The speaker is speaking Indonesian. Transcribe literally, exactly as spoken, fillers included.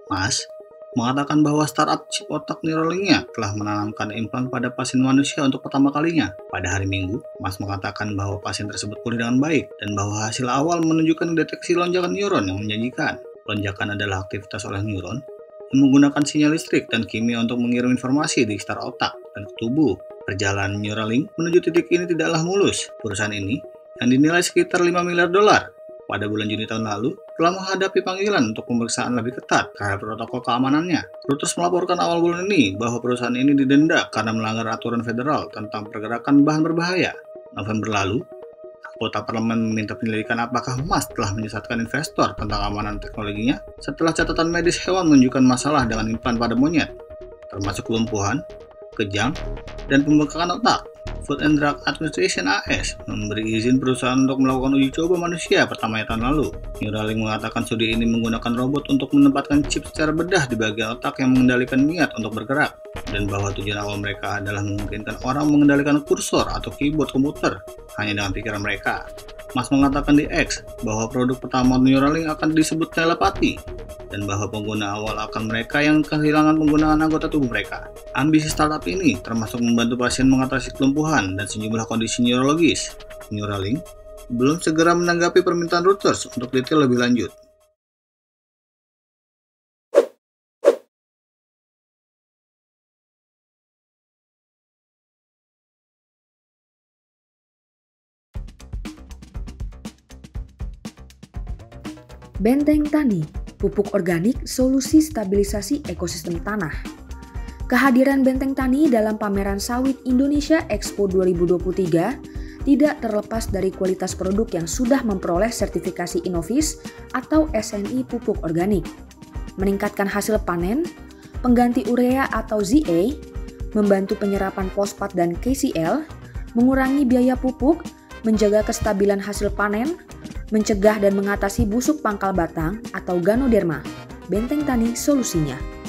Mas mengatakan bahwa startup chip otak Neuralink-nya telah menanamkan implan pada pasien manusia untuk pertama kalinya. Pada hari Minggu, Mas mengatakan bahwa pasien tersebut pulih dengan baik dan bahwa hasil awal menunjukkan deteksi lonjakan neuron yang menjanjikan. Lonjakan adalah aktivitas oleh neuron yang menggunakan sinyal listrik dan kimia untuk mengirim informasi di sekitar otak dan ke tubuh. Perjalanan Neuralink menuju titik ini tidaklah mulus. Perusahaan ini, yang dinilai sekitar lima miliar dolar, pada bulan Juni tahun lalu, telah menghadapi panggilan untuk pemeriksaan lebih ketat terhadap protokol keamanannya. Reuters melaporkan awal bulan ini bahwa perusahaan ini didenda karena melanggar aturan federal tentang pergerakan bahan berbahaya. November lalu, anggota parlemen meminta penyelidikan apakah Musk telah menyesatkan investor tentang keamanan teknologinya setelah catatan medis hewan menunjukkan masalah dengan implan pada monyet, termasuk kelumpuhan, kejang, dan pembengkakan otak. Food and Drug Administration A S memberi izin perusahaan untuk melakukan uji coba manusia pertamanya tahun lalu. Neuralink mengatakan studi ini menggunakan robot untuk menempatkan chip secara bedah di bagian otak yang mengendalikan niat untuk bergerak, dan bahwa tujuan awal mereka adalah memungkinkan orang mengendalikan kursor atau keyboard komputer hanya dengan pikiran mereka. Musk mengatakan di X bahwa produk pertama Neuralink akan disebut telepati, dan bahwa pengguna awal akan mereka yang kehilangan penggunaan anggota tubuh mereka. Ambisi startup ini termasuk membantu pasien mengatasi kelumpuhan dan sejumlah kondisi neurologis. Neuralink belum segera menanggapi permintaan Reuters untuk detail lebih lanjut. Benteng Tani, pupuk organik solusi stabilisasi ekosistem tanah. Kehadiran Benteng Tani dalam pameran sawit Indonesia Expo dua ribu dua puluh tiga tidak terlepas dari kualitas produk yang sudah memperoleh sertifikasi Innovis atau S N I pupuk organik. Meningkatkan hasil panen, pengganti urea atau Z A, membantu penyerapan fosfat dan K C L, mengurangi biaya pupuk, menjaga kestabilan hasil panen, mencegah dan mengatasi busuk pangkal batang atau ganoderma. Benteng Tani solusinya.